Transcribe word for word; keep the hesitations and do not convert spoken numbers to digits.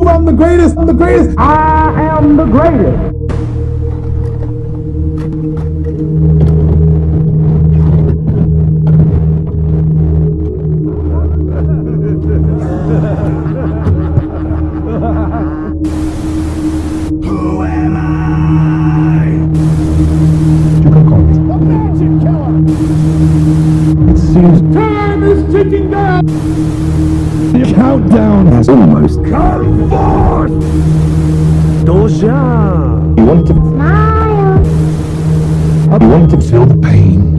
I'm the greatest. I'm the greatest. I am the greatest. Who am I? You can call me. The Magic Killer. It seems time is ticking down. The countdown has almost Come forth! Doja! You wanted to smile. You wanted to feel the pain.